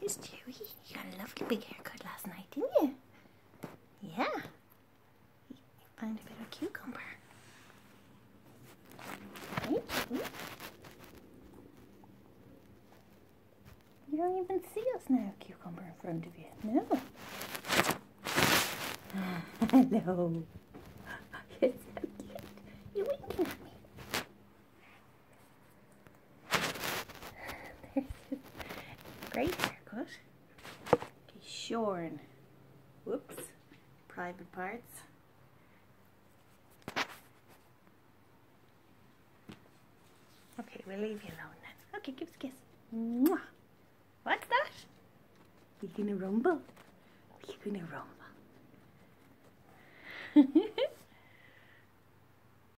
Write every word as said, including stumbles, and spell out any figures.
There's Chewy. You got a lovely big haircut last night, didn't you? Yeah. You found a bit of cucumber. Hey, Chewy. You don't even see us now, cucumber in front of you. No. Hello. You're so cute. You're winking at me. There's his great haircut. He's shorn. Whoops. Private parts. Okay, we'll leave you alone then. Okay, give us a kiss. Mwah. What's that? Are you gonna rumble? Are you gonna rumble?